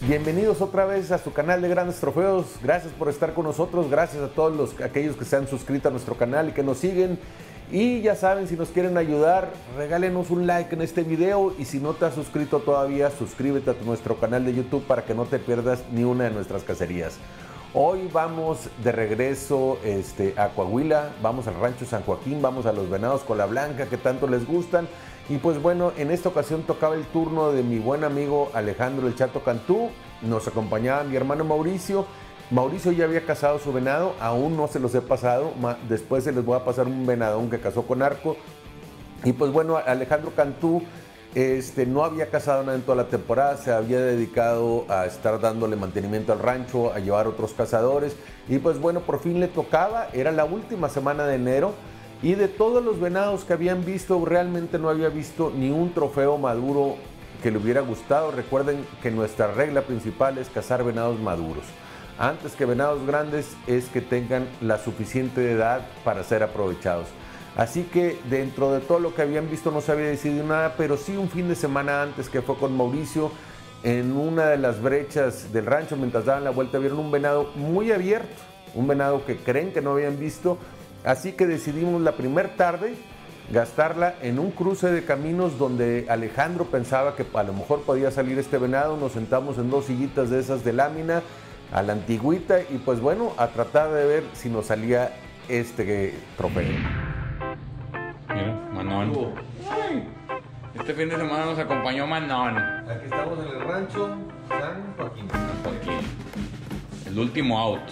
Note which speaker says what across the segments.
Speaker 1: Bienvenidos otra vez a su canal de Grandes Trofeos. Gracias por estar con nosotros, gracias a todos aquellos que se han suscrito a nuestro canal y que nos siguen. Y ya saben, si nos quieren ayudar, regálenos un like en este video, y si no te has suscrito todavía, suscríbete a nuestro canal de YouTube para que no te pierdas ni una de nuestras cacerías. Hoy vamos de regreso a Coahuila, vamos al rancho San Joaquín, vamos a los venados cola blanca que tanto les gustan. Y pues bueno, en esta ocasión tocaba el turno de mi buen amigo Alejandro el Chato Cantú. Nos acompañaba mi hermano Mauricio. Mauricio ya había cazado su venado, aún no se los he pasado. Después se les voy a pasar un venadón que cazó con arco. Y pues bueno, Alejandro Cantú no había cazado nada en toda la temporada, se había dedicado a estar dándole mantenimiento al rancho, a llevar otros cazadores. Y pues bueno, por fin le tocaba, era la última semana de enero. Y de todos los venados que habían visto, realmente no había visto ni un trofeo maduro que le hubiera gustado. Recuerden que nuestra regla principal es cazar venados maduros. Antes que venados grandes es que tengan la suficiente edad para ser aprovechados. Así que dentro de todo lo que habían visto no se había decidido nada, pero sí un fin de semana antes, que fue con Mauricio, en una de las brechas del rancho, mientras daban la vuelta, vieron un venado muy abierto, un venado que creen que no habían visto. Así que decidimos la primera tarde gastarla en un cruce de caminos donde Alejandro pensaba que a lo mejor podía salir este venado. Nos sentamos en dos sillitas de esas de lámina a la antigüita y pues bueno, a tratar de ver si nos salía este trofeo.
Speaker 2: Mira, Manón. Este fin de semana nos acompañó Manón.
Speaker 1: Aquí estamos en el rancho San Joaquín.
Speaker 2: El último out.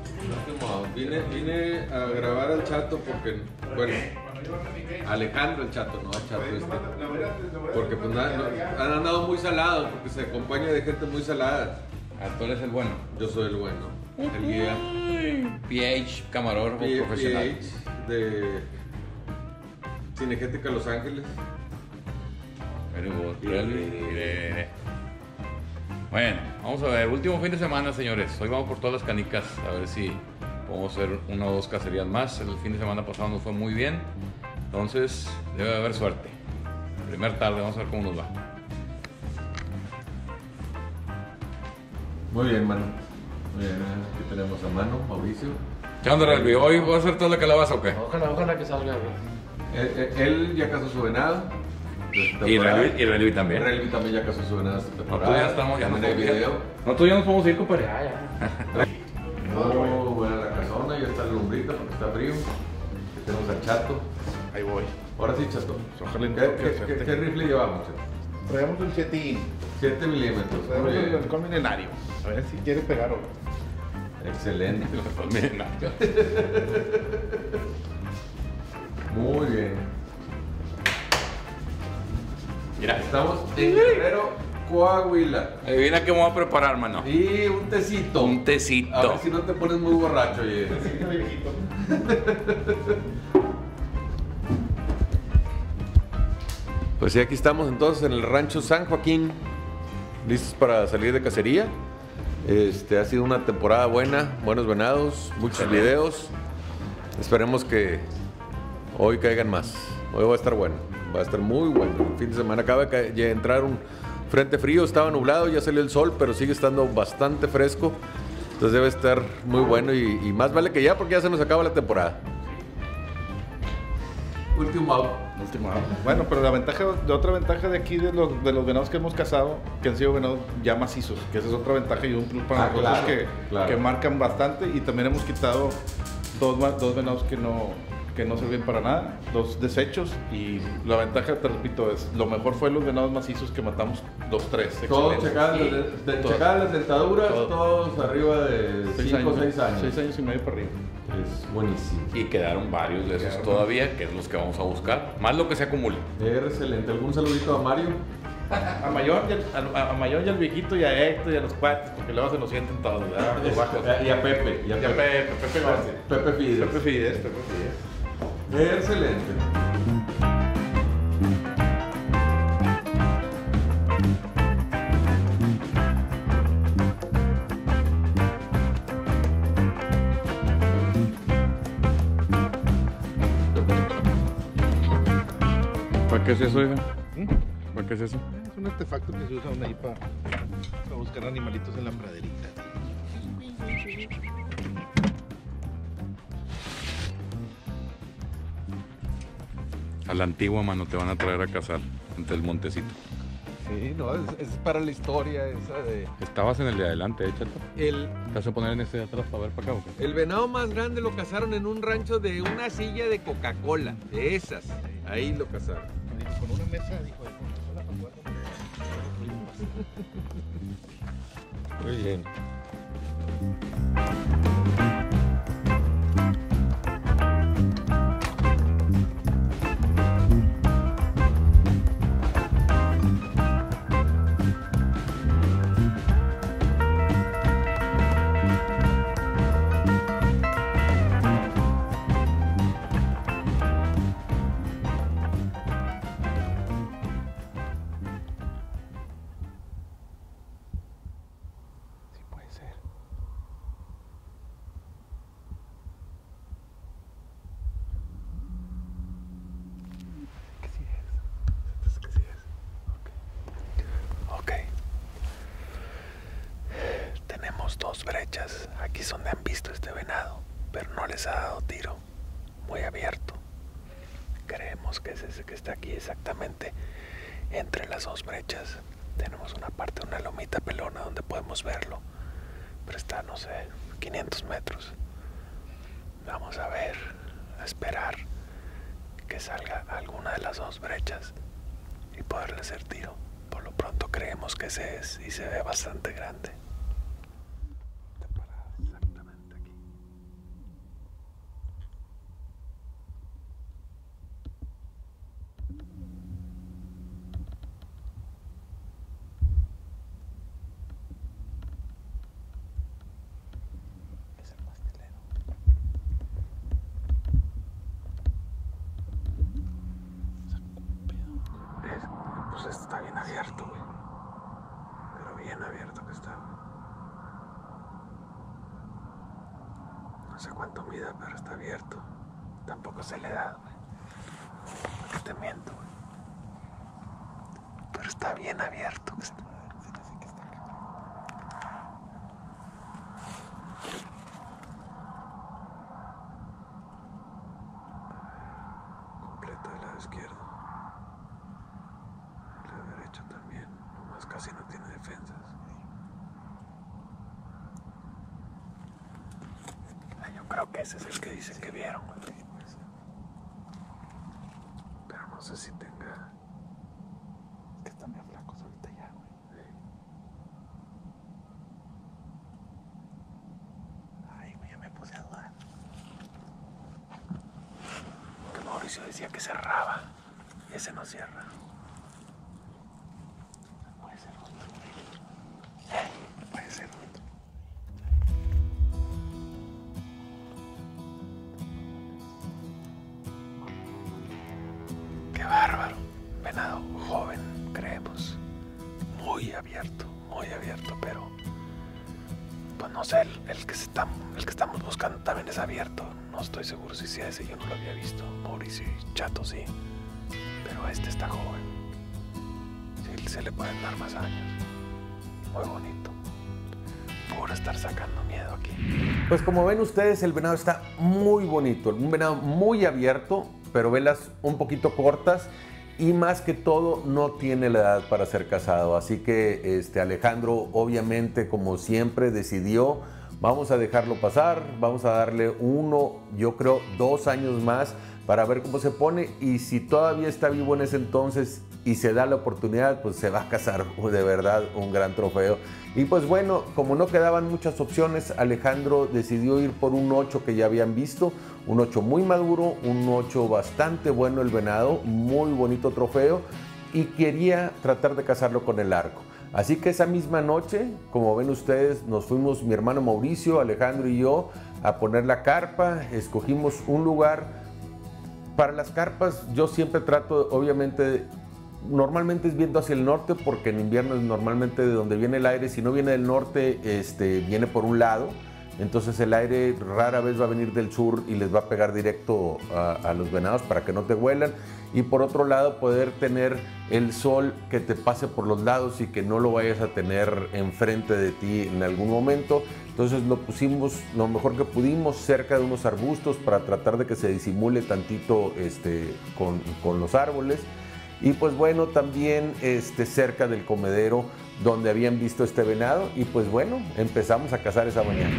Speaker 3: Vine a grabar al Chato porque, bueno, Alejandro el Chato, no al Chato porque pues han andado muy salados, porque se acompaña de gente muy salada.
Speaker 2: Tú eres el bueno.
Speaker 3: Yo soy el bueno, el guía.
Speaker 2: PH, camarógrafo profesional.
Speaker 3: PH de Cinegética Los Ángeles.
Speaker 2: Very good. Bueno, vamos a ver, último fin de semana, señores. Hoy vamos por todas las canicas, a ver si podemos hacer una o dos cacerías más. El fin de semana pasado nos fue muy bien, entonces debe haber suerte. Primer tarde, vamos a ver cómo nos va.
Speaker 3: Muy bien, mano. Muy bien, aquí tenemos a mano, Mauricio.
Speaker 2: ¿Qué onda, Relvi? ¿Hoy va a hacer toda la calabaza o qué?
Speaker 4: Ojalá que salga.
Speaker 3: Él ya cazó su venado.
Speaker 2: Y Relvi también.
Speaker 3: Relvi también ya cazó su venado esta
Speaker 2: No,
Speaker 3: temporada.
Speaker 2: tú ya estamos, ya no
Speaker 3: en el video.
Speaker 2: No, tú ya nos podemos ir, compadre.
Speaker 3: Muy buena la casona, ya está la lumbrita porque está frío. Aquí tenemos al Chato.
Speaker 4: Ahí voy.
Speaker 3: Ahora sí, Chato.
Speaker 4: Ojalá y no
Speaker 3: ¿Qué rifle llevamos, Chato?
Speaker 4: Traemos un 7
Speaker 3: milímetros.
Speaker 4: Traemos
Speaker 3: Muy
Speaker 4: el
Speaker 3: bien.
Speaker 4: halcón milenario. A ver si quiere pegar o no.
Speaker 3: Excelente.
Speaker 2: Miren,
Speaker 3: Muy bien.
Speaker 2: mira,
Speaker 3: Estamos en Guerrero, Coahuila.
Speaker 2: adivina qué me voy a preparar, mano.
Speaker 3: Y un tecito.
Speaker 2: Un tecito.
Speaker 3: A ver si no te pones muy borracho, oye. Pues sí, aquí estamos entonces en el rancho San Joaquín, listos para salir de cacería. Ha sido una temporada buena, buenos venados, muchos videos. Esperemos que hoy caigan más. Hoy va a estar bueno, va a estar muy bueno. El fin de semana acaba de entrar un frente frío, estaba nublado, ya salió el sol, pero sigue estando bastante fresco. Entonces debe estar muy bueno y más vale que ya, porque ya se nos acaba la temporada. Último out.
Speaker 4: Bueno, pero otra ventaja de aquí de los venados que hemos cazado, que han sido venados ya macizos, que esa es otra ventaja y un plus para nosotros
Speaker 3: claro.
Speaker 4: que marcan bastante, y también hemos quitado dos venados que no sirven para nada, dos desechos, y la ventaja, te repito, es lo mejor fue los venados macizos que matamos 2-3.
Speaker 3: Todos checadas las dentaduras, todos arriba de 5 o 6 años.
Speaker 4: 6 años y medio para arriba.
Speaker 3: Es buenísimo.
Speaker 2: Y quedaron varios de esos todavía, que es los que vamos a buscar. Más lo que se acumule.
Speaker 3: Excelente. ¿Algún saludito a Mario?
Speaker 4: A Mayor y al viejito y a Héctor y a los cuates, porque luego se nos sienten todos, ¿verdad? Los bajos.
Speaker 3: Y a Pepe. Pepe Fides. Excelente.
Speaker 2: ¿Para qué es eso, hija? ¿Para qué es eso?
Speaker 4: Es un artefacto que se usa ahí para buscar animalitos en la praderita.
Speaker 2: A la antigua, mano, te van a traer a cazar ante el montecito.
Speaker 3: Sí, no, es para la historia esa de...
Speaker 2: Estabas en el de adelante, Chato.
Speaker 3: El,
Speaker 2: ¿Te vas a poner en este de atrás para ver para acá o qué?
Speaker 3: el venado más grande lo cazaron en un rancho de una silla de Coca-Cola, de esas. Ahí lo cazaron.
Speaker 4: Con una mesa, dijo,
Speaker 3: Muy bien.
Speaker 1: Dos brechas, aquí es donde han visto este venado, pero no les ha dado tiro, muy abierto. Creemos que es ese que está aquí exactamente entre las dos brechas. Tenemos una parte, una lomita pelona donde podemos verlo, pero está, no sé, 500 metros. Vamos a ver, a esperar que salga alguna de las dos brechas y poderle hacer tiro. Por lo pronto creemos que ese es y se ve bastante grande. Exactamente aquí. Es el pastelero. Pues está bien abierto, güey. Pero bien abierto que está. No sé cuánto mida, pero está abierto. Tampoco se le da, güey. ¿Por qué te miento, güey? Pero está bien abierto. Que está. Completo del lado izquierdo. El lado derecho también. Nomás casi no tiene defensas. Yo creo que ese es el que dicen que vieron, güey. Pero no sé si tenga... Es que están bien flacos ahorita ya, güey. Sí. Ay, güey, ya me puse a dudar. Que Mauricio decía que cerraba. Y ese no cierra. Puede ser otro. Puede ser otro. Qué bárbaro. Venado joven, creemos. Muy abierto, pero pues no sé, el que estamos buscando también es abierto. No estoy seguro si sea ese, yo no lo había visto. Mauricio y Chato sí, pero este está joven. Sí, se le pueden dar más años. Muy bonito. Por estar sacando miedo aquí. Pues como ven ustedes, el venado está muy bonito. Un venado muy abierto, pero velas un poquito cortas. Y más que todo, no tiene la edad para ser casado. Así que Alejandro, obviamente, como siempre, decidió, vamos a dejarlo pasar, vamos a darle 1, yo creo 2 años más para ver cómo se pone. Y si todavía está vivo en ese entonces y se da la oportunidad, pues se va a casar. De verdad, un gran trofeo. Y pues bueno, como no quedaban muchas opciones, Alejandro decidió ir por un 8 que ya habían visto. Un 8 muy maduro, un 8 bastante bueno el venado, muy bonito trofeo, y quería tratar de cazarlo con el arco. Así que esa misma noche, como ven ustedes, nos fuimos mi hermano Mauricio, Alejandro y yo a poner la carpa. Escogimos un lugar. Para las carpas yo siempre trato, obviamente, normalmente es viendo hacia el norte, porque en invierno es normalmente de donde viene el aire. Si no viene del norte, viene por un lado. entonces el aire rara vez va a venir del sur y les va a pegar directo a los venados para que no te huelan. Y por otro lado, poder tener el sol que te pase por los lados y que no lo vayas a tener enfrente de ti en algún momento. Entonces lo pusimos lo mejor que pudimos cerca de unos arbustos para tratar de que se disimule tantito con los árboles. Y pues bueno, también cerca del comedero donde habían visto este venado. Y pues bueno, empezamos a cazar esa mañana.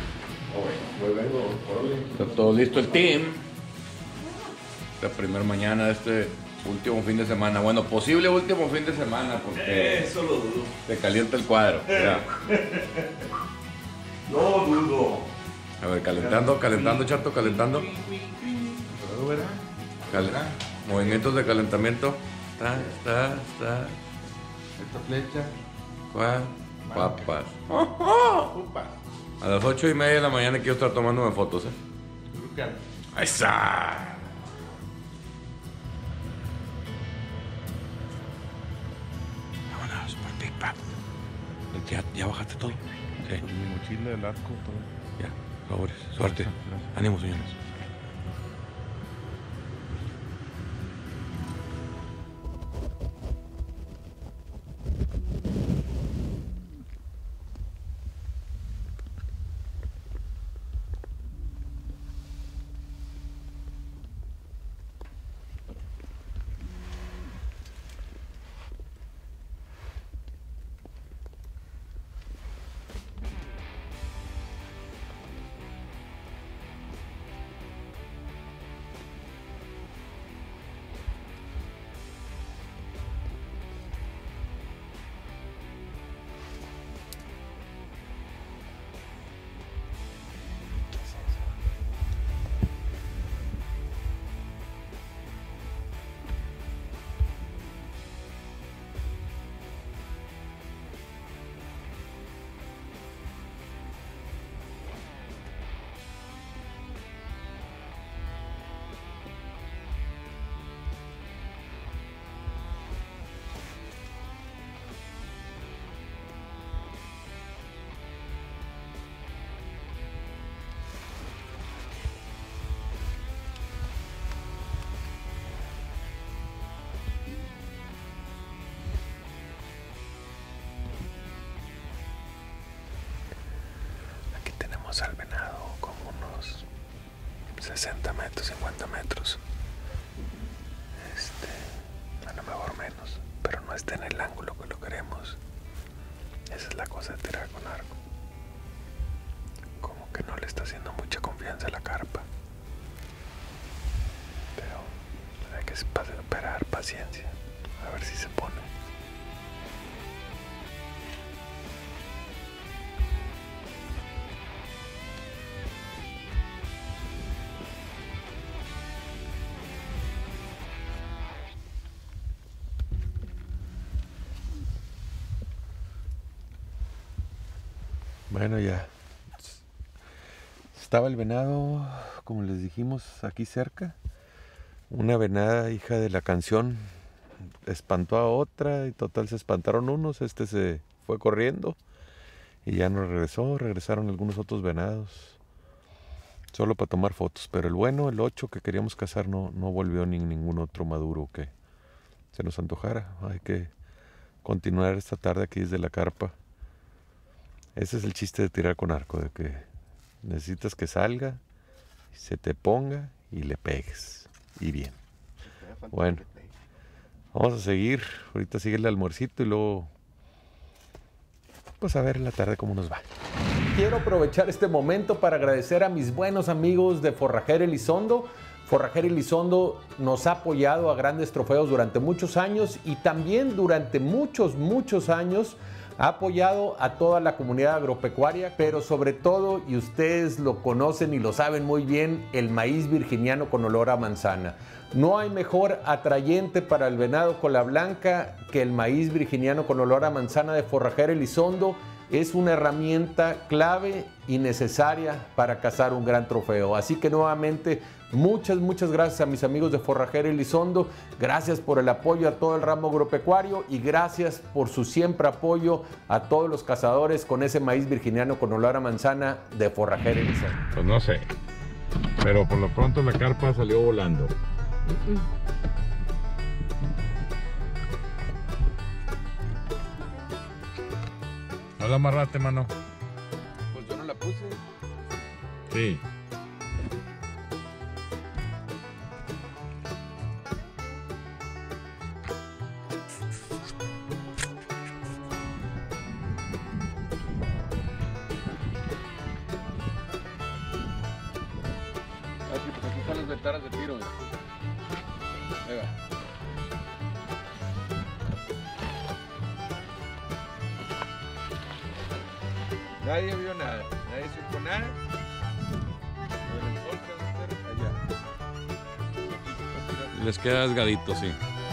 Speaker 2: Está todo listo el team. La primera mañana de este último fin de semana. Bueno, posible último fin de semana porque
Speaker 5: eso lo dudo.
Speaker 2: te calienta el cuadro. Mira.
Speaker 5: No dudo.
Speaker 2: A ver, calentando, Chato, calentando. Movimientos de calentamiento. Está.
Speaker 3: Esta flecha.
Speaker 2: ¿Cuál? Papas. A las 8:30 de la mañana quiero estar tomándome fotos, Ahí está. Vámonos, por Big Pack. ¿Ya bajaste todo? Sí.
Speaker 4: Mi mochila, el arco, todo.
Speaker 2: Ya, favores. Suerte. Ánimo, señores. Al venado como unos 60 metros, 50 metros, a lo mejor menos, pero no está en el ángulo que lo queremos. Esa es la cosa de tirar con arco, como que no le está haciendo mucha confianza a la carpa, pero hay que esperar, paciencia, a ver si se pone. Bueno, ya estaba el venado, como les dijimos, aquí cerca. Una venada, hija de la canción, espantó a otra y total se espantaron unos. Se fue corriendo y ya no regresaron algunos otros venados. Solo para tomar fotos, pero el 8 que queríamos cazar no volvió ni ningún otro maduro que se nos antojara. Hay que continuar esta tarde aquí desde la carpa. Ese es el chiste de tirar con arco, de que necesitas que salga, se te ponga y le pegues. Y bien. Bueno, vamos a seguir. Ahorita sigue el almuercito y luego, pues a ver en la tarde cómo nos va.
Speaker 1: Quiero aprovechar este momento para agradecer a mis buenos amigos de Forrajera Elizondo. Forrajera Elizondo nos ha apoyado a Grandes Trofeos durante muchos años y también durante muchos años ha apoyado a toda la comunidad agropecuaria, pero sobre todo, y ustedes lo conocen y lo saben muy bien, el maíz virginiano con olor a manzana. No hay mejor atrayente para el venado cola blanca que el maíz virginiano con olor a manzana de Forrajera Elizondo. Es una herramienta clave y necesaria para cazar un gran trofeo. Así que nuevamente, muchas gracias a mis amigos de Forrajera Elizondo. Gracias por el apoyo a todo el ramo agropecuario y gracias por su siempre apoyo a todos los cazadores con ese maíz virginiano con olor a manzana de Forrajera Elizondo.
Speaker 5: Pues no sé, pero por lo pronto la carpa salió volando. ¿No la amarraste, mano?
Speaker 3: Pues yo no la puse.
Speaker 5: Sí.
Speaker 3: Aquí, pues aquí están las ventanas de tiro. Ahí va. Nadie vio nada, nadie supo nada. Pero el sol se va a hacer allá.
Speaker 2: Les queda desgadito, sí.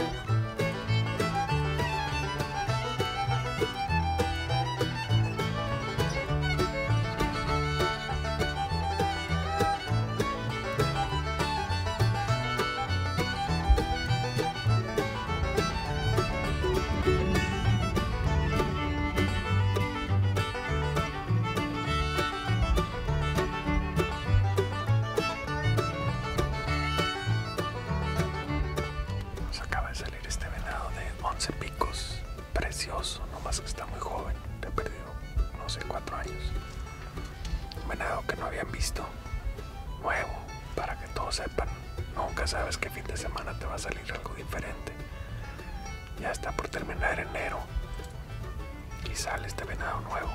Speaker 1: Nos acaba de salir este venado de 11 picos, precioso, nomás que está muy joven, te he perdido, no sé, 4 años. Un venado que no habían visto, nuevo, para que todos sepan, nunca sabes qué fin de semana te va a salir algo diferente. Ya está por terminar enero y sale este venado nuevo.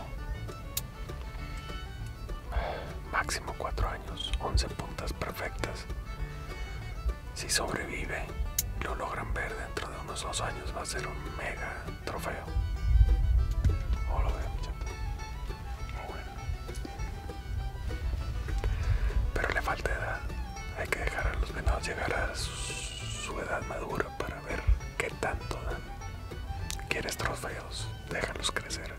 Speaker 1: Máximo 4 años, 11 puntas perfectas. Si sobrevive, lo logran ver dentro de unos 2 años, va a ser un mega trofeo. Oh, lo veo, muchacho. Muy bueno. Pero le falta edad. Hay que dejar a los venados llegar a su edad madura para ver qué tanto dan. ¿Quieres trofeos? Déjalos crecer.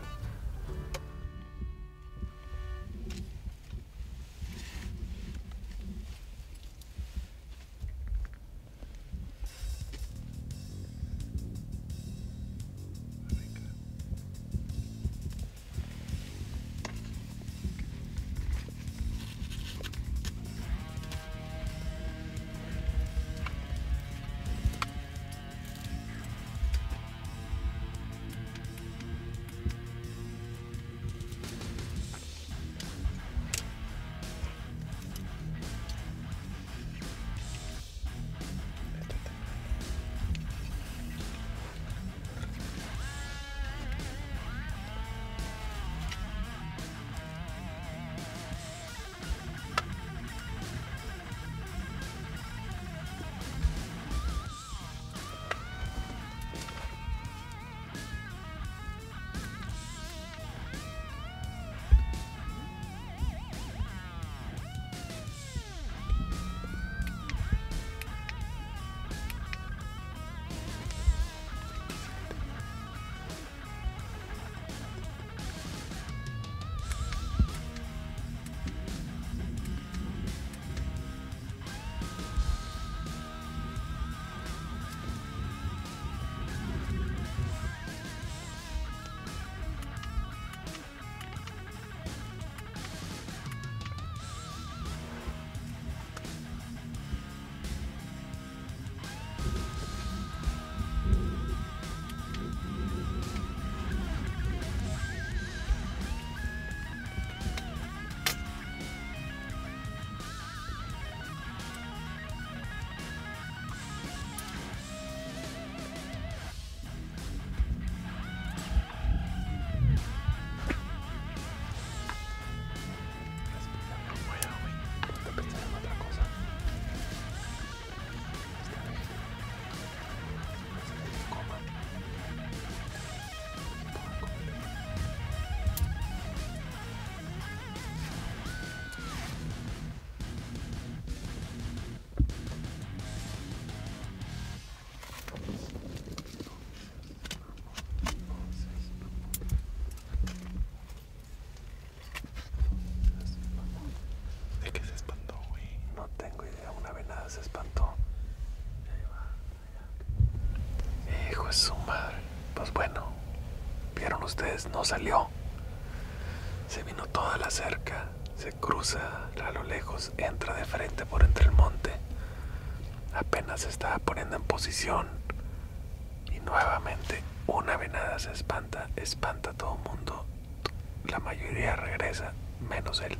Speaker 6: vez no salió. Se vino toda la cerca, se cruza a lo lejos, entra de frente por entre el monte. Apenas se estaba poniendo en posición y nuevamente una venada se espanta a todo el mundo. La mayoría regresa, menos él.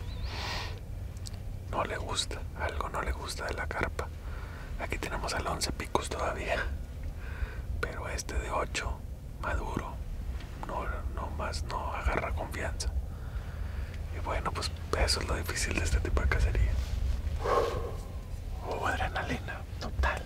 Speaker 6: No le gusta, algo no le gusta de la carpa. Aquí tenemos al 11 picos todavía, pero este de 8, maduro, no agarra confianza. Y bueno, pues eso es lo difícil de este tipo de cacería. Adrenalina total.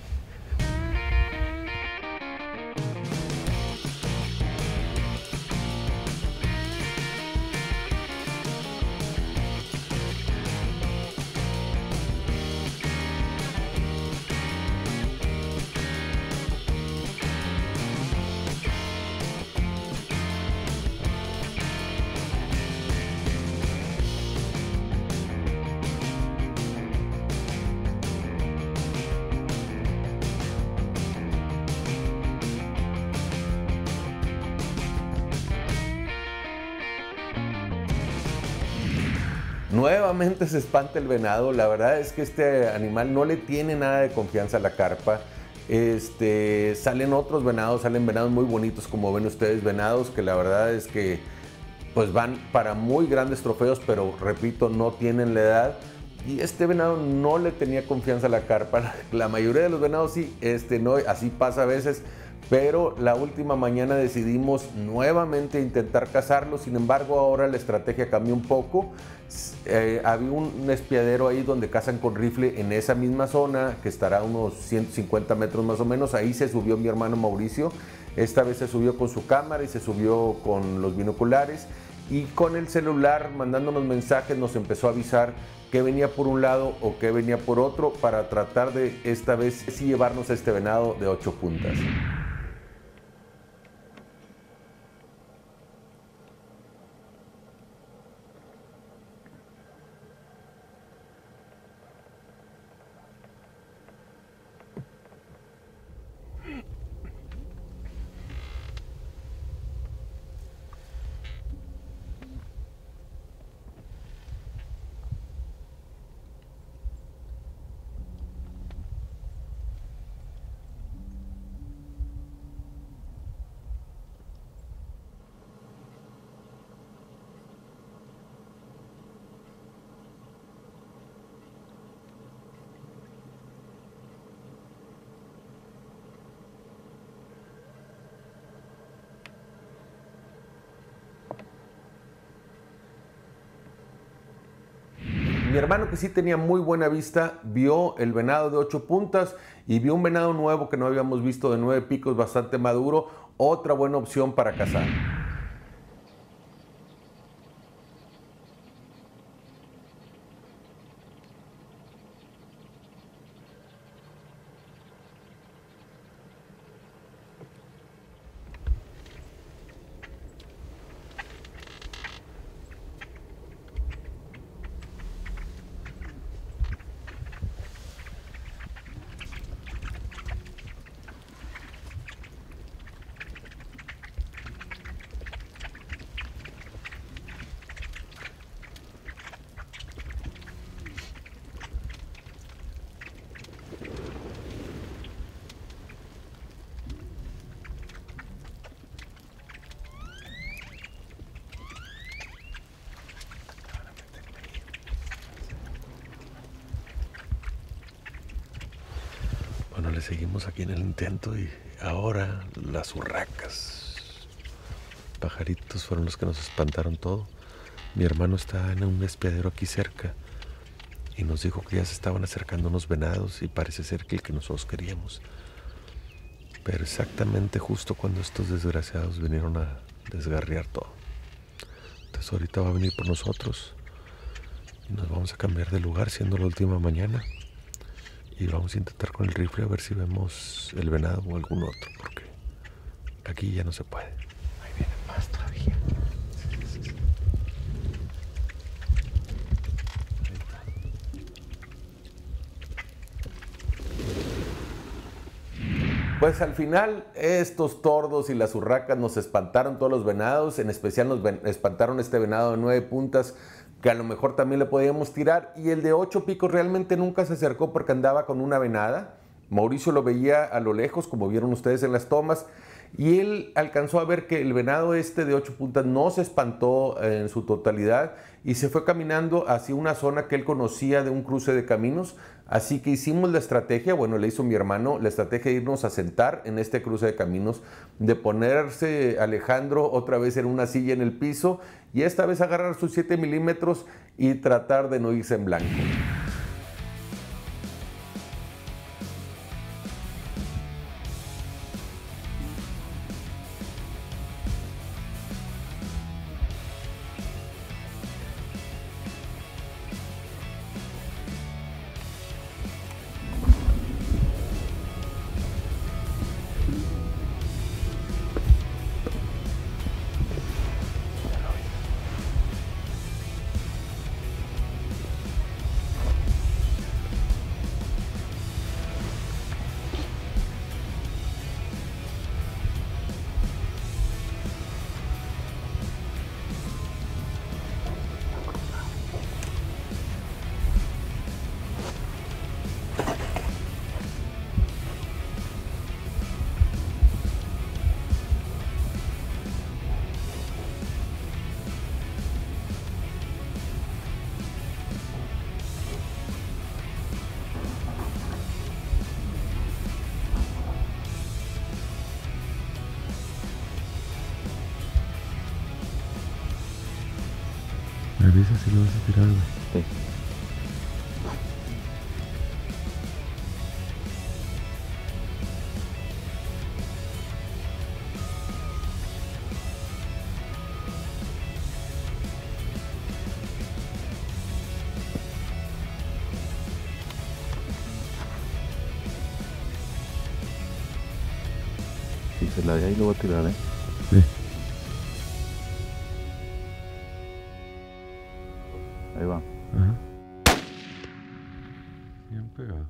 Speaker 1: Nuevamente se espanta el venado. La verdad es que este animal no le tiene nada de confianza a la carpa. Salen otros venados, salen venados muy bonitos, como ven ustedes, venados que la verdad es que pues van para muy grandes trofeos, pero repito, no tienen la edad. Y este venado no le tenía confianza a la carpa. La mayoría de los venados sí, no, así pasa a veces. Pero la última mañana decidimos nuevamente intentar cazarlo. Sin embargo, ahora la estrategia cambió un poco. Había un espiadero ahí donde cazan con rifle en esa misma zona, que estará a unos 150 metros más o menos. Ahí se subió mi hermano Mauricio. Esta vez se subió con su cámara y se subió con los binoculares. Y con el celular, mandándonos mensajes, nos empezó a avisar qué venía por un lado o qué venía por otro, para tratar de esta vez sí llevarnos a este venado de 8 puntas. Mi hermano, que sí tenía muy buena vista, vio el venado de 8 puntas y vio un venado nuevo que no habíamos visto, de 9 picos, bastante maduro. Otra buena opción para cazar. Bueno, le seguimos aquí en el intento y ahora las urracas. Pajaritos fueron los que nos espantaron todo. Mi hermano está en un espiadero aquí cerca y nos dijo que ya se estaban acercando unos venados y parece ser que el que nosotros queríamos. Pero exactamente justo cuando estos desgraciados vinieron a desgarriar todo. Entonces ahorita va a venir por nosotros y nos vamos a cambiar de lugar, siendo la última mañana. Y vamos a intentar con el rifle a ver si vemos el venado o algún otro, porque aquí ya no se puede. Ahí viene más todavía. Pues al final estos tordos y las urracas nos espantaron todos los venados, en especial nos espantaron este venado de 9 puntas que a lo mejor también le podíamos tirar, y el de 8 picos realmente nunca se acercó porque andaba con una venada. Mauricio lo veía a lo lejos, como vieron ustedes en las tomas, y él alcanzó a ver que el venado este de 8 puntas no se espantó en su totalidad y se fue caminando hacia una zona que él conocía de un cruce de caminos. Así que hicimos la estrategia, bueno, le hizo mi hermano, la estrategia de irnos a sentar en este cruce de caminos, de ponerse Alejandro otra vez en una silla en el piso y esta vez agarrar sus 7 milímetros y tratar de no irse en blanco.
Speaker 5: Me avisas si lo vas a tirar, güey.
Speaker 6: Sí. Si se la de ahí lo voy a tirar,
Speaker 5: Sí.
Speaker 6: Ahí va.
Speaker 5: Ajá. Bien pegado.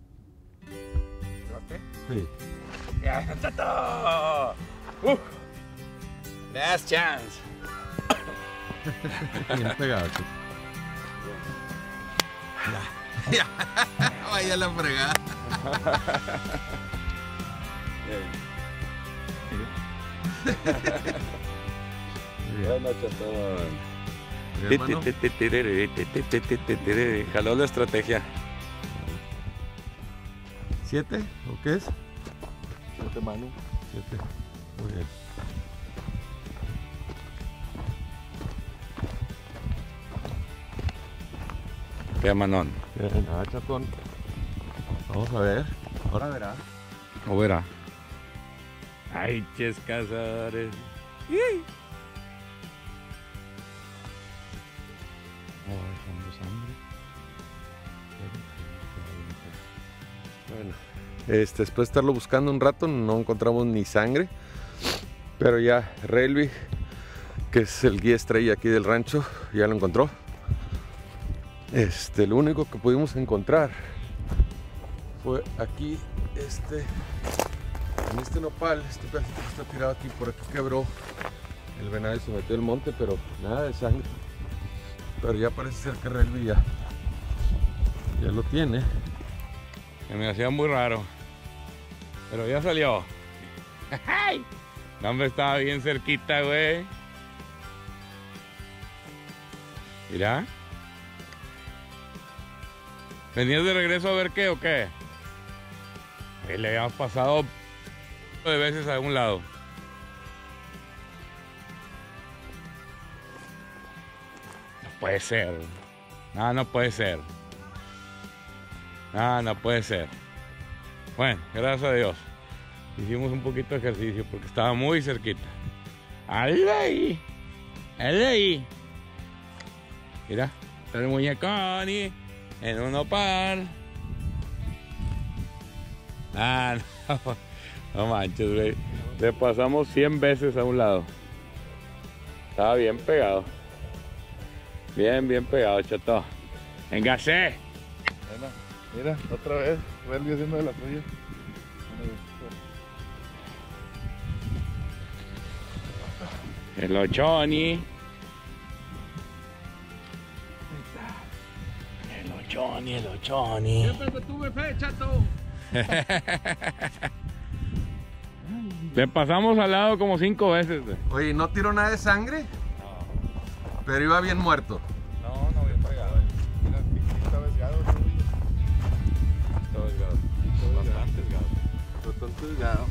Speaker 5: Sí.
Speaker 2: ¡Ya, Chato! Last chance.
Speaker 5: Bien pegado.
Speaker 3: Vaya la fregada.
Speaker 2: Bueno, Chatón.
Speaker 3: Mi hermano.
Speaker 2: Jaló la estrategia.
Speaker 5: 7 o qué es?
Speaker 6: 7 manos.
Speaker 5: 7. Muy bien.
Speaker 2: Qué manón.
Speaker 5: Bien. Ah, chatón. Vamos a ver. Ahora verá.
Speaker 2: O verá. Ay, ches Casares.
Speaker 3: Bueno, después de estarlo buscando un rato, no encontramos ni sangre. Pero ya Relvi, que es el guía estrella aquí del rancho, ya lo encontró. Lo único que pudimos encontrar fue aquí, en este nopal, este pedacito que está tirado aquí, por aquí quebró el venado y se metió el monte, pero nada de sangre. Pero ya parece ser que Relvi ya lo tiene.
Speaker 2: Se me hacía muy raro. Pero ya salió. ¡Ay! No, hombre, estaba bien cerquita, güey. Mira. ¿Venías de regreso a ver qué o qué? Le habíamos pasado de veces a un lado. No puede ser. No, no puede ser. No puede ser. Bueno, gracias a Dios. Hicimos un poquito de ejercicio porque estaba muy cerquita. ¡Al ahí! ¡Al ahí! Mira, está el muñecón y en un nopal. No manches, güey. Le pasamos 100 veces a un lado. Estaba bien pegado. Bien pegado, chato. ¡Engase!
Speaker 4: Mira, otra vez, Relvi haciendo de la suya.
Speaker 5: El Ochoni.
Speaker 6: El Ochoni.
Speaker 5: Siempre te tuve fe, chato. Te pasamos al lado como 5 veces.
Speaker 3: Oye, ¿no tiró nada de sangre?
Speaker 5: No.
Speaker 3: Pero iba bien muerto.
Speaker 5: No, bien pegado. Mira, está desgado. Está desgado. Bastante desgado.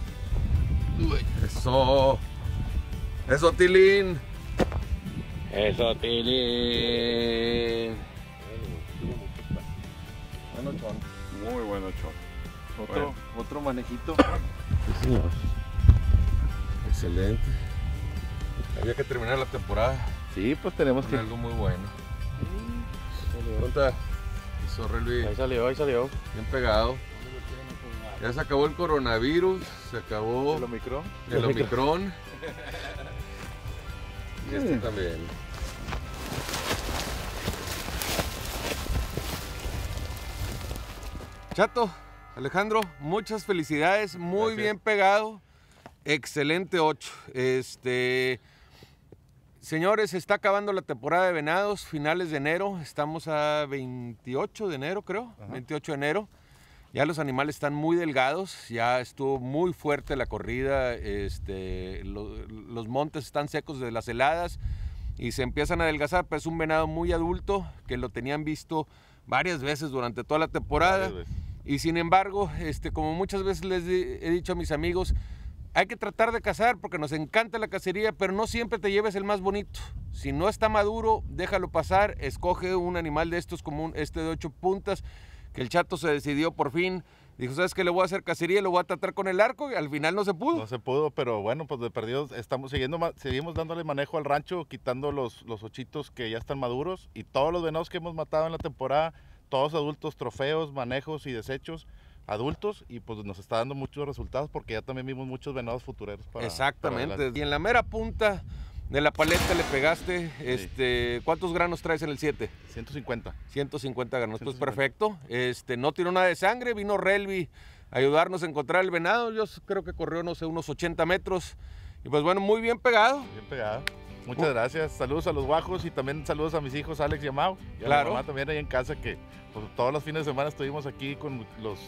Speaker 3: Eso. Eso, Tilín.
Speaker 5: Eso, Tilín.
Speaker 4: Bueno, Chon.
Speaker 5: Muy bueno, Chon.
Speaker 4: Otro manejito.
Speaker 3: Excelente. Había que terminar la temporada
Speaker 4: Sí, pues tenemos
Speaker 3: con algo muy bueno. ¿Cuánta? Eso, Relvi.
Speaker 6: Ahí salió.
Speaker 3: Bien pegado. Ya se acabó el coronavirus, se acabó
Speaker 4: el Omicron.
Speaker 3: el Omicron. Y este también. Chato, Alejandro, muchas felicidades, muy
Speaker 4: Gracias.
Speaker 3: bien pegado, excelente 8. Señores, se está acabando la temporada de venados, finales de enero, estamos a 28 de enero creo, 28 de enero. Ya los animales están muy delgados, ya estuvo muy fuerte la corrida, los montes están secos de las heladas y se empiezan a adelgazar, pero es un venado muy adulto que lo tenían visto varias veces durante toda la temporada. Y sin embargo, como muchas veces les he dicho a mis amigos, hay que tratar de cazar porque nos encanta la cacería, pero no siempre te lleves el más bonito. Si no está maduro, déjalo pasar, escoge un animal de estos como este de 8 puntas, que el Chato se decidió por fin. Dijo, ¿sabes qué? Le voy a hacer cacería, lo voy a tratar con el arco y al final no se pudo.
Speaker 4: No se pudo, pero bueno, pues de perdido seguimos dándole manejo al rancho, quitando los ochitos que ya están maduros y todos los venados que hemos matado en la temporada, todos adultos, trofeos, manejos y desechos adultos, y pues nos está dando muchos resultados porque ya también vimos muchos venados futureros.
Speaker 3: Exactamente, y en la mera punta de la paleta le pegaste, ¿cuántos granos traes en el 7?
Speaker 4: 150.
Speaker 3: 150 granos,
Speaker 4: 150.
Speaker 3: pues perfecto. No tiró nada de sangre, vino Relvi a ayudarnos a encontrar el venado, yo creo que corrió, no sé, unos 80 metros, y pues bueno, muy bien pegado.
Speaker 4: Bien pegado. Muchas gracias, saludos a los guajos y también saludos a mis hijos Alex y Amau. Y a
Speaker 3: Claro.
Speaker 4: mi mamá también ahí en casa que pues, todos los fines de semana estuvimos aquí con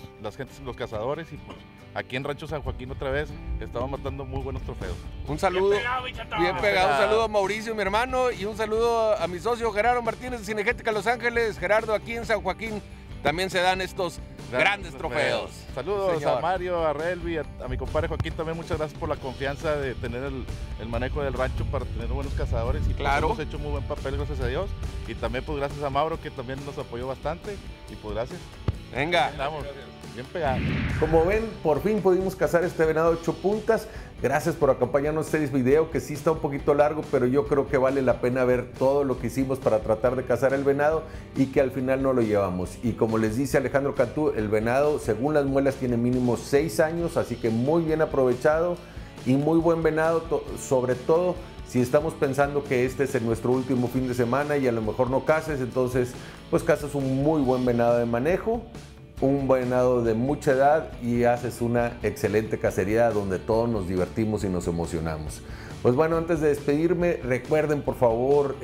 Speaker 4: los cazadores y pues aquí en Rancho San Joaquín otra vez estamos matando muy buenos trofeos.
Speaker 3: Un saludo, bien pegado, un saludo a Mauricio, mi hermano, y un saludo a mi socio Gerardo Martínez de Cinegética Los Ángeles. Gerardo, aquí en San Joaquín también se dan estos grandes trofeos.
Speaker 4: Saludos
Speaker 3: Señor.
Speaker 4: a Mario, a Relvi, a mi compadre Joaquín también, muchas gracias por la confianza de tener el manejo del rancho para tener buenos cazadores y pues,
Speaker 3: Claro.
Speaker 4: hemos hecho muy buen papel, gracias a Dios. Y también pues gracias a Mauro que también nos apoyó bastante y pues gracias.
Speaker 3: Venga.
Speaker 4: Estamos bien pegados.
Speaker 1: Como ven, por fin pudimos cazar este venado de 8 puntas. Gracias por acompañarnos en este video que sí está un poquito largo, pero yo creo que vale la pena ver todo lo que hicimos para tratar de cazar el venado y que al final no lo llevamos. Y como les dice Alejandro Cantú, el venado, según las muelas, tiene mínimo 6 años, así que muy bien aprovechado y muy buen venado, sobre todo si estamos pensando que este es nuestro último fin de semana y a lo mejor no cases, entonces pues cazas un muy buen venado de manejo, un venado de mucha edad y haces una excelente cacería donde todos nos divertimos y nos emocionamos. Pues bueno, antes de despedirme, recuerden por favor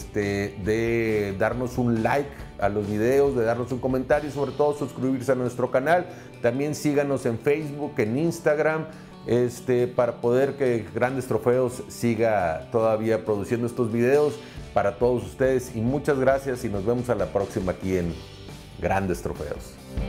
Speaker 1: de darnos un like a los videos, de darnos un comentario y sobre todo suscribirse a nuestro canal. También síganos en Facebook, en Instagram, para poder que Grandes Trofeos siga todavía produciendo estos videos para todos ustedes. Y muchas gracias y nos vemos a la próxima aquí en Grandes Trofeos.